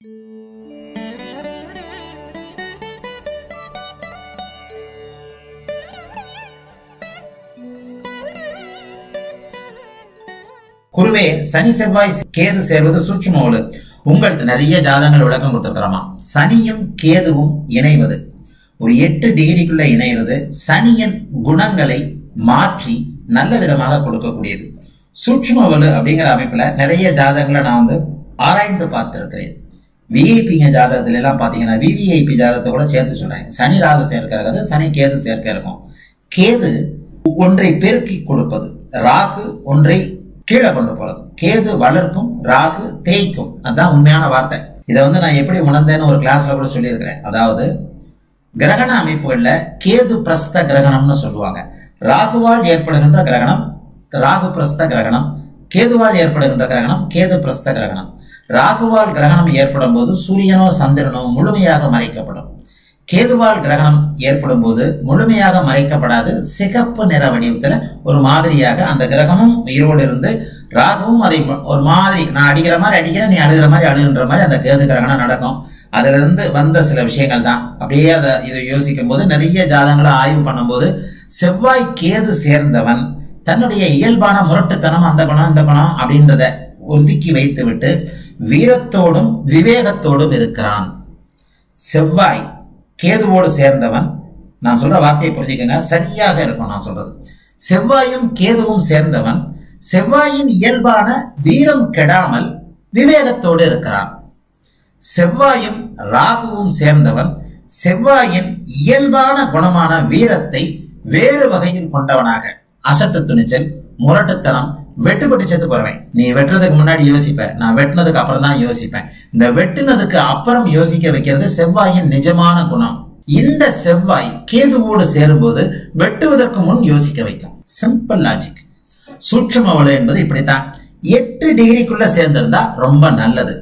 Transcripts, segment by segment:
குருவே, சனி செவ்வாய் கேது சேர்வது சூட்சும உங்களுக்கு நிறைய ஜாதகங்கள் விளக்கம் கொடுத்துருக்கிறோமா. சனியும் கேதுவும் இணைவது ஒரு 8 டிகிரிக்குள்ள இணைகிறது. சனியின் குணங்களை மாற்றி நல்ல விதமாக கொடுக்கக்கூடியது. சூட்சும வலு அப்படிங்கிற அமைப்புல நிறைய ஜாதகங்களை நான் ஆராய்ந்து பார்த்திருக்கிறேன். விஐபிங்க ஜாதகத்துல எல்லாம் பாத்தீங்கன்னா விவிஐபி ஜாதகத்தை கூட சேர்த்து சொல்றேன். சனி ராகு சேர்க்கிறது, சனி கேது சேர்க்க இருக்கும். கேது ஒன்றை பெருக்கி கொடுப்பது, ராகு ஒன்றை கீழே கொண்டு போறது. கேது வளர்க்கும், ராகு தேய்க்கும். அதுதான் உண்மையான வார்த்தை. இதை நான் எப்படி உணர்ந்தேன்னு ஒரு கிளாஸ்ல கூட சொல்லியிருக்கிறேன். அதாவது கிரகண அமைப்புகள்ல கேது பிரஸ்த கிரகணம்னு சொல்லுவாங்க. ராகுவால் ஏற்படுகின்ற கிரகணம் ராகு பிரஸ்த கிரகணம், கேதுவால் ஏற்படுகின்ற கிரகணம் கேது பிரஸ்த கிரகணம். ராகுவால் கிரகணம் ஏற்படும் போது சூரியனோ சந்திரனோ முழுமையாக மறைக்கப்படும். கேதுவால் கிரகணம் ஏற்படும் போது முழுமையாக மறைக்கப்படாது. சிகப்பு நிற வடிவத்துல ஒரு மாதிரியாக அந்த கிரகமும் உயிரோடு இருந்து ராகுவும் அதை ஒரு மாதிரி, நான் அடிக்கிற மாதிரி அடிக்கிறேன், நீ அழுகிற மாதிரி அழுகின்ற மாதிரி அந்த கேது கிரகணம் நடக்கும். அதுல இருந்து வந்த சில விஷயங்கள் தான். அப்படியே அதை இதை யோசிக்கும் போது நிறைய ஜாதகங்களை ஆய்வு பண்ணும் போது செவ்வாய் கேது சேர்ந்தவன் தன்னுடைய இயல்பான முரட்டுத்தனம், அந்த குணம் இந்த குணம் அப்படின்றத ஒதுக்கி வைத்து விட்டு வீரத்தோடும் விவேகத்தோடும் இருக்கிறான். செவ்வாய் கேதுவோடு சேர்ந்தவன், நான் சொல்ற வார்த்தையை புரிஞ்சுக்கங்க, சரியாக இருக்கும் நான் சொல்றது. செவ்வாயும் கேதுவும் சேர்ந்தவன் செவ்வாயின் இயல்பான வீரம் கெடாமல் விவேகத்தோடு இருக்கிறான். செவ்வாயும் ராகுவும் சேர்ந்தவன் செவ்வாயின் இயல்பான குணமான வீரத்தை வேறு வகையில் கொண்டவனாக, அசட்டு துணிச்சல், முரட்டுத்தனம், வெட்டுப்பட்டு செத்து போறேன். நீ வெட்டுறதுக்கு முன்னாடி யோசிப்ப, நான் வெட்டினதுக்கு அப்புறம் தான் யோசிப்பேன். இந்த வெட்டினதுக்கு அப்புறம் யோசிக்க வைக்கிறது செவ்வாயின் நிஜமான குணம். இந்த செவ்வாய் கேதுவோடு சேரும்போது வெட்டுவதற்கு முன் யோசிக்க வைக்கும். Simple logic. சூட்சும வலு என்பது இப்படித்தான். 8 டிகிரிக்குள்ள சேர்ந்திருந்தா ரொம்ப நல்லது.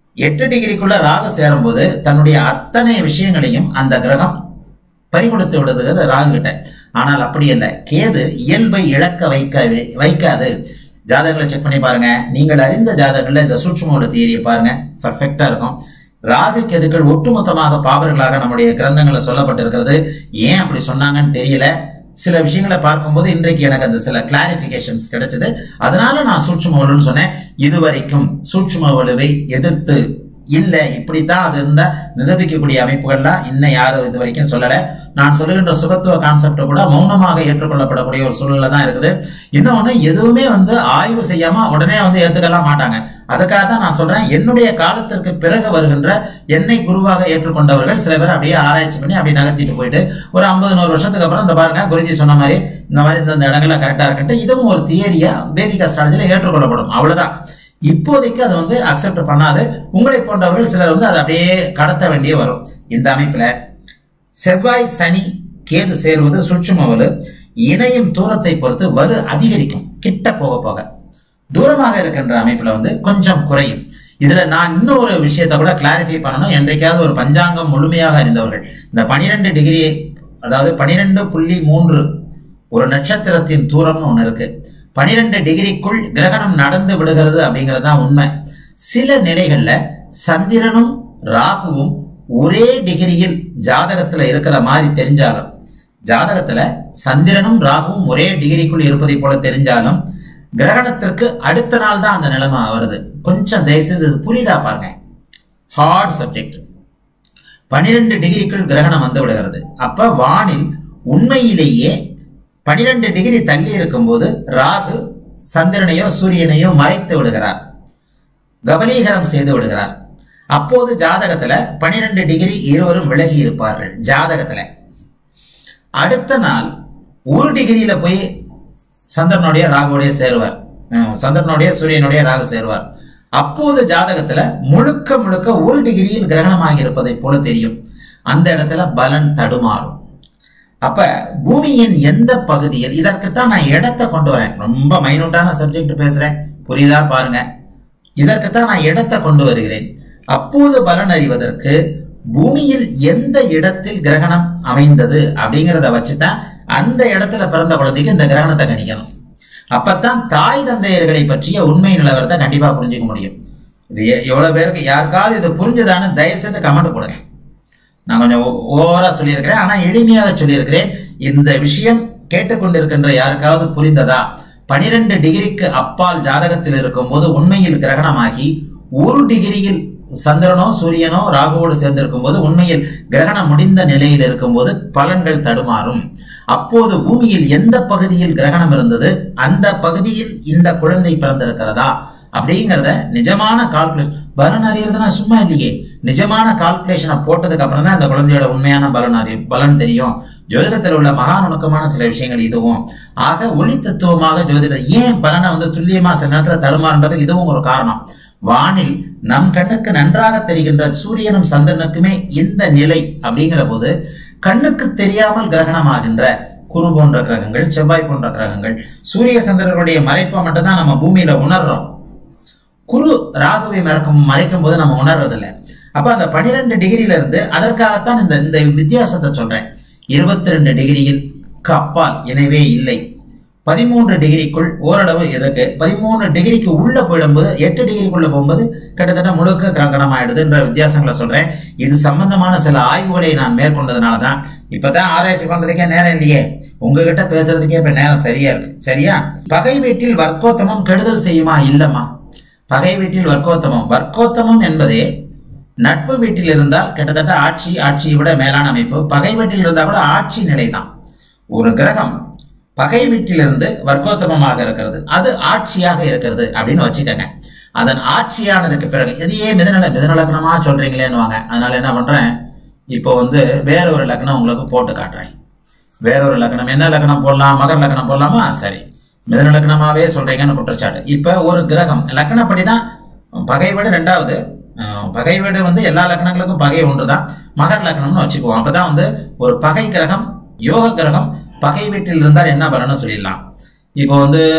8 டிகிரிக்குள்ள ராகு சேரும் போது தன்னுடைய அத்தனை விஷயங்களையும் அந்த கிரகம் பறிகொடுத்து விடுது ராகு கிட்ட. ஆனால் அப்படி இல்லை. கேது இயல்பை இழக்க வைக்காது. ஜாதகங்களை செக் பண்ணி பாருங்க. நீங்கள் அறிந்த ஜாதகங்கள்ல இந்த சூட்சும தியரியை பாருங்க, பர்ஃபெக்டா இருக்கும். ராகு கேதுக்கள் ஒட்டுமொத்தமாக பாவர்களாக நம்முடைய கிரந்தங்களை சொல்லப்பட்டிருக்கிறது. ஏன் அப்படி சொன்னாங்கன்னு தெரியல. சில விஷயங்களை பார்க்கும்போது இன்றைக்கு எனக்கு அந்த சில கிளாரிபிகேஷன்ஸ் கிடைச்சது. அதனால நான் சூட்சும வலுன்னு சொன்னேன். இதுவரைக்கும் சூட்சும வலுவை எதிர்த்து இல்ல இப்படித்தான் அது இருந்தா நிரூபிக்கக்கூடிய அமைப்புகள்லாம் இன்னும் யாரும் இது வரைக்கும் சொல்லல. நான் சொல்லுகின்ற சுகத்துவ கான்செப்ட் கூட மௌனமாக ஏற்றுக்கொள்ளப்படக்கூடிய ஒரு சூழல்ல தான் இருக்குது. இன்னொன்னு, எதுவுமே ஆய்வு செய்யாம உடனே ஏத்துக்கலாம் மாட்டாங்க. அதுக்காக தான் நான் சொல்றேன், என்னுடைய காலத்திற்கு பிறகு வருகின்ற என்னை குருவாக ஏற்றுக்கொண்டவர்கள் சில பேர் அப்படியே ஆராய்ச்சி பண்ணி அப்படியே நகர்த்திட்டு போயிட்டு ஒரு 50-100 வருஷத்துக்கு அப்புறம் இந்த பாருங்க குருஜி சொன்ன மாதிரி இந்த மாதிரி இந்த இடங்கள்ல கரெக்டா இருக்குன்ட்டு இதுவும் ஒரு தியரியா வேதிக் அஸ்ட்ராலஜில ஏற்றுக்கொள்ளப்படும். அவ்வளவுதான். இப்போதைக்கு அது அக்செப்ட் பண்ணாது. உங்களை போன்றவர்கள் சிலர் அதை அப்படியே கடத்த வேண்டிய வரும். இந்த அமைப்புல செவ்வாய் சனி கேது சேர்வது சூட்சும வலு. இணையும் தூரத்தை பொறுத்து வலு அதிகரிக்கும். கிட்ட போக போக தூரமாக இருக்கின்ற அமைப்புல கொஞ்சம் குறையும். இதுல நான் இன்னும் ஒரு விஷயத்தை கூட கிளாரிஃபை பண்ணணும். என்றைக்காவது ஒரு பஞ்சாங்கம் முழுமையாக அறிந்தவர்கள் இந்த 12 டிகிரி, அதாவது 12.3 ஒரு நட்சத்திரத்தின் தூரம்னு ஒண்ணு இருக்கு. 12 டிகிரிக்குள் கிரகணம் நடந்து விடுகிறது அப்படிங்கிறது தான் உண்மை. சில நிலைகள்ல சந்திரனும் ராகுவும் ஒரே டிகிரியில் ஜாதகத்துல இருக்கிற மாதிரி தெரிஞ்சாலும், ஜாதகத்துல சந்திரனும் ராகுவும் ஒரே டிகிரிக்குள் இருப்பதை போல தெரிஞ்சாலும் கிரகணத்திற்கு அடுத்த நாள் தான் அந்த நிலைமை வருது. கொஞ்சம் தயவுசெய்து புரியுதா பாருங்க. Heart subject. 12 டிகிரிக்குள் கிரகணம் வந்து விடுகிறது. அப்ப வானில் உண்மையிலேயே 12 டிகிரி தள்ளி இருக்கும் போது ராகு சந்திரனையோ சூரியனையோ மறைத்து விடுகிறார், கபலீகரம் செய்து விடுகிறார். அப்போது ஜாதகத்துல 12 டிகிரி இருவரும் விலகி இருப்பார்கள். ஜாதகத்துல அடுத்த நாள் 1 டிகிரியில போய் சந்திரனுடைய ராகுடைய சேருவார், சந்திரனுடைய சூரியனுடைய ராகு சேருவார். அப்போது ஜாதகத்துல முழுக்க 1 டிகிரியில் கிரகணமாக இருப்பதை போல தெரியும். அந்த இடத்துல பலன் தடுமாறும். அப்ப பூமியின் எந்த பகுதியில், இதற்குத்தான் நான் இடத்தை கொண்டு வரேன். ரொம்ப மைனூட்டான சப்ஜெக்ட் பேசுறேன், புரியுதா பாருங்க. இதற்குத்தான் நான் இடத்தை கொண்டு வருகிறேன். அப்போது பலன் அறிவதற்கு பூமியில் எந்த இடத்தில் கிரகணம் அமைந்தது அப்படிங்கிறத வச்சுதான் அந்த இடத்துல பிறந்த குழந்தைக்கு இந்த கிரகணத்தை கணிக்கணும். அப்பத்தான் தாய் தந்தையர்களை பற்றிய உண்மை நிலவரத்தை கண்டிப்பா புரிஞ்சுக்க முடியும். இது எவ்வளவு பேருக்கு யாருக்காவது இது புரிஞ்சதான்னு தயவு செய்து கமெண்ட் போடுங்க. நான் கொஞ்சம் ஓவரா சொல்லியிருக்கிறேன், ஆனா எளிமையாக சொல்லியிருக்கிறேன். இந்த விஷயம் கேட்டுக்கொண்டிருக்கின்ற யாருக்காவது புரிந்ததா? 12 டிகிரிக்கு அப்பால் ஜாதகத்தில் இருக்கும் போது உண்மையில் கிரகணமாகி 1 டிகிரியில் சந்திரனோ சூரியனோ ராகுவோடு சேர்ந்திருக்கும் போது உண்மையில் கிரகணம் முடிந்த நிலையில் இருக்கும் போது பலன்கள் தடுமாறும். அப்போது பூமியில் எந்த பகுதியில் கிரகணம் இருந்தது, அந்த பகுதியில் இந்த குழந்தை பிறந்திருக்கிறதா அப்படிங்கறத நிஜமான கால்குலேஷன். பலன் அறியறதுனா சும்மா இல்லையே, நிஜமான கால்குலேஷனை போட்டதுக்கு அப்புறம் தான் அந்த குழந்தையோட உண்மையான பலன் தெரியும். ஜோதிடத்தில் உள்ள மகா நுணுக்கமான சில விஷயங்கள் இதுவும். ஆக ஒளி தத்துவமாக ஜோதிடம் ஏன் பலனை துல்லியமா சில நேரத்தில் தடுமாறுன்றது இதுவும் ஒரு காரணம். வானில் நம் கண்ணுக்கு நன்றாக தெரிகின்ற சூரியனும் சந்திரனுக்குமே இந்த நிலை அப்படிங்கிற போது கண்ணுக்கு தெரியாமல் கிரகணமாகின்ற குரு போன்ற கிரகங்கள், செவ்வாய் போன்ற கிரகங்கள், சூரிய சந்திரர்களுடைய மறைப்பை மட்டும்தான் நம்ம பூமியில உணர்றோம். குரு ராகுவை மறைக்கும் போது நம்ம உணர்றதில்லை. அப்ப அந்த 12 டிகிரியில இருந்து அதற்காகத்தான் இந்த வித்தியாசத்தை சொல்றேன். 22 டிகிரியில் அப்பால் எனவே இல்லை, 13 டிகிரிக்குள் ஓரளவு எதுக்கு, 13 டிகிரிக்கு உள்ள போயிடும்போது 8 டிகிரிக்குள்ள போகும்போது கிட்டத்தட்ட முழுக்க கிரகணம் ஆயிடுதுன்ற வித்தியாசங்களை சொல்றேன். இது சம்பந்தமான சில ஆய்வுகளை நான் மேற்கொண்டதுனாலதான் இப்பதான் ஆராய்ச்சி பண்றதுக்கே நேரம் இல்லையே, உங்ககிட்ட பேசுறதுக்கே இப்ப நேரம் சரியா இருக்கு. சரியா? பகை வீட்டில் வர்க்கோத்தமம் கெடுதல் செய்யுமா? இல்லம்மா. பகை வீட்டில் வர்க்கோத்தமம் என்பதே நட்பு வீட்டில் இருந்தால் கிட்டத்தட்ட ஆட்சியை விட மேலான அமைப்பு. பகை வீட்டில் இருந்தால் கூட ஆட்சி நிலைதான். ஒரு கிரகம் பகை வீட்டிலிருந்து வர்க்கோத்தமமாக இருக்கிறது, அது ஆட்சியாக இருக்கிறது அப்படின்னு வச்சுக்கோங்க. அதன் ஆட்சியானதுக்கு பிறகு இதையே மிதுன லக்னமா சொல்றீங்களேன்னு வாங்க. அதனால என்ன பண்றேன், இப்போ வேற ஒரு லக்னம் உங்களுக்கு போட்டு காட்டுறேன். வேற ஒரு லக்னம், என்ன லக்னம் போடலாம்? மகர லக்னம் போடலாமா? சரி, மிதுன லக்னமாவே சொல்றீங்கன்னு குற்றச்சாட்டு. இப்ப ஒரு கிரகம் லக்னப்படிதான் பகை வீடு 2வது. பகை வீடு எல்லா லக்னங்களுக்கும் பகை ஒன்றுதான். மகர லக்னம்னு வச்சுக்குவோம். அப்பதான் ஒரு பகை கிரகம், யோக கிரகம் பகை வீட்டில் இருந்தால் என்ன பலன்னு சொல்லிடலாம். இப்போ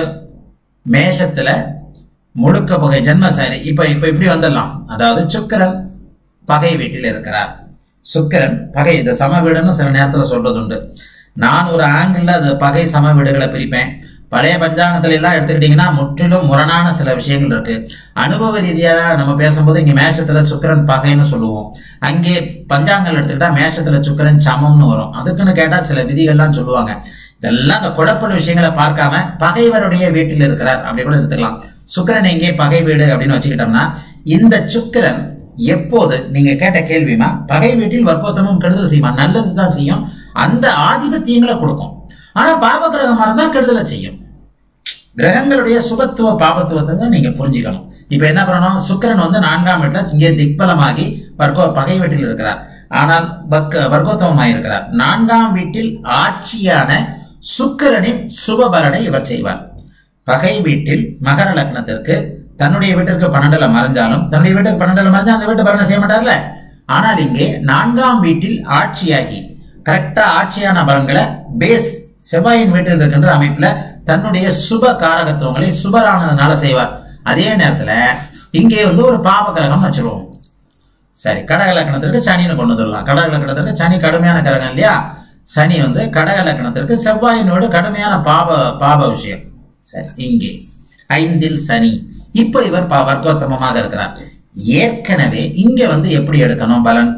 மேஷத்துல முழுக்க பகை ஜென்மசாரி. இப்ப இப்படி வந்துடலாம். அதாவது சுக்கிரன் பகை வீட்டில் இருக்கிறார். சுக்கிரன் பகை, இந்த சம வீடுன்னு சில நேரத்துல சொல்றது உண்டு. நான் ஒரு ஆங்கிள் அது பகை சம வீடுகளை பிரிப்பேன். பழைய பஞ்சாங்கத்துல எல்லாம் எடுத்துக்கிட்டீங்கன்னா முற்றிலும் முரணான சில விஷயங்கள் இருக்கு. அனுபவ ரீதியா நம்ம பேசும்போது இங்க மேஷத்துல சுக்கிரன் பகைன்னு சொல்லுவோம். அங்கே பஞ்சாங்கங்கள் எடுத்துக்கிட்டா மேஷத்துல சுக்கிரன் சமம்னு வரும். அதுக்குன்னு கேட்டா சில விதிகள்லாம் சொல்லுவாங்க. இதெல்லாம் அந்த குழப்பல் விஷயங்களை பார்க்காம பகைவருடைய வீட்டில் இருக்கிறார் அப்படி கூட எடுத்துக்கலாம். சுக்கிரன் எங்கே பகை வீடு அப்படின்னு வச்சுக்கிட்டோம்னா, இந்த சுக்கிரன் எப்போது நீங்க கேட்ட கேள்விமா, பகை வீட்டில் வர்க்கோத்தமும் கெடுதல் செய்யுமா? நல்லதுதான் செய்யும், அந்த ஆதிபத்தியங்களை கொடுக்கும். ஆனா பாப கிரகமா இருந்தா கெடுதலை செய்யும். கிரகங்களுடைய சுபத்துவ பாபத்துவத்தை தான் நீங்க புரிஞ்சுக்கணும். இப்ப என்ன பண்ணணும், சுக்கிரன் 4ஆம் வீட்டுல இங்கே திக்பலமாகி பகை வீட்டில் இருக்கிறார். ஆனால் வர்க்கோத்தமமாக இருக்கிறார். 4ஆம் வீட்டில் ஆட்சியான சுக்கிரனின் சுபபலனை இவர் செய்வார். பகை வீட்டில் மகர லக்னத்திற்கு தன்னுடைய வீட்டிற்கு 12ல மறைஞ்சாலும், தன்னுடைய வீட்டுக்கு 12ல மறைஞ்சா அந்த வீட்டு பலனை செய்ய மாட்டார்ல. ஆனால் இங்கே 4ஆம் வீட்டில் ஆட்சியாகி கரெக்டா ஆட்சியான பலன்களை பேஸ் செவ்வாயின் வீட்டில் இருக்கின்ற அமைப்புல தன்னுடைய சுப காரகத்துவங்களை சுபரானதுனால செய்வார். அதே நேரத்துல இங்கே ஒரு பாப கிரகம் வச்சிருவோம். சரி, கடக லக்னத்திற்கு சனின்னு கொண்டு வந்துடலாம். கடக லக்னத்திற்கு சனி கடுமையான கிரகம் இல்லையா? சனி கடக லக்னத்திற்கு செவ்வாயினோடு கடுமையான பாப விஷயம். சரி, இங்கே 5ல் சனி. இப்ப இவர் வர்க்கோத்தமமாக இருக்கிறார். ஏற்கனவே இங்க எப்படி எடுக்கணும் பலன்?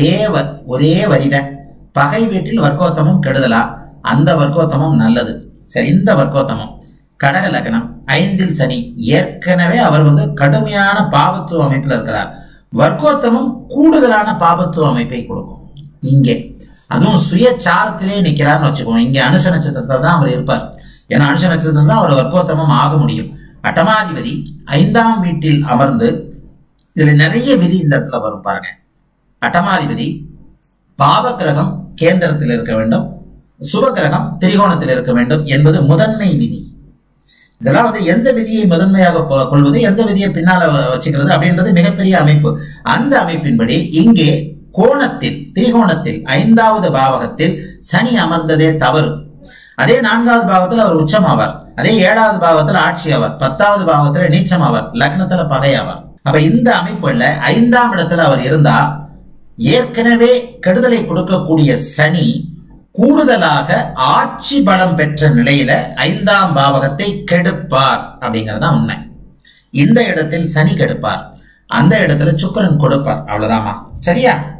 ஒரே வரிதான். பகை வீட்டில் வர்க்கோத்தமம் கெடுதலா? அந்த வர்க்கோத்தமம் நல்லது. சரி, இந்த வர்க்கோத்தமம் கடக லக்னம் 5ல் சனி. ஏற்கனவே அவர் கடுமையான பாபத்துவ அமைப்பில் இருக்கிறார். வர்க்கோத்தமம் கூடுதலான பாபத்துவ அமைப்பை கொடுக்கும். இங்கே அதுவும் சுயச்சாரத்திலே நிக்கிறார்னு வச்சுக்கோங்க. இங்க அனுஷ நட்சத்திரத்தை தான் அவர் இருப்பார். ஏன்னா அனுஷ நட்சத்திரம் தான் அவர் வர்க்கோத்தமம் ஆக முடியும். அட்டமாதிபதி 5ஆம் வீட்டில் அமர்ந்து, இதுல நிறைய விதி இந்த இடத்துல வரும் பாருங்க. அட்டமாதிபதி பாவ கிரகம் கேந்திரத்தில் இருக்க வேண்டும், சுப கிரகம் திரிகோணத்தில் இருக்க வேண்டும் என்பது முதன்மை விதி. இதெல்லாம் எந்த விதியை முதன்மையாக கொள்வது, எந்த விதியை பின்னால வச்சுக்கிறது அப்படின்றது மிகப்பெரிய அமைப்பு. அந்த அமைப்பின்படி இங்கே கோணத்தில் திரிகோணத்தில் 5வது பாவகத்தில் சனி அமர்ந்ததே தவறு. அதே 4வது பாவத்தில் அவர் உச்சம் ஆவார். அதே 7வது பாவத்தில் ஆட்சி ஆவார். 10வது பாவத்தில் நீச்சம் ஆவார். லக்னத்துல பகை ஆவார். அப்ப இந்த அமைப்புல 5ஆம் இடத்துல அவர் இருந்தா ஏற்கனவே கெடுதலை கொடுக்கக்கூடிய சனி கூடுதலாக ஆட்சி பலம் பெற்ற நிலையில 5ஆம் பாவகத்தை கெடுப்பார் அப்படிங்கறதா உண்மை. இந்த இடத்தில் சனி கெடுப்பார். அந்த இடத்துல சுக்கிரன் கொடுப்பார். அவ்வளவுதாமா. சரியா?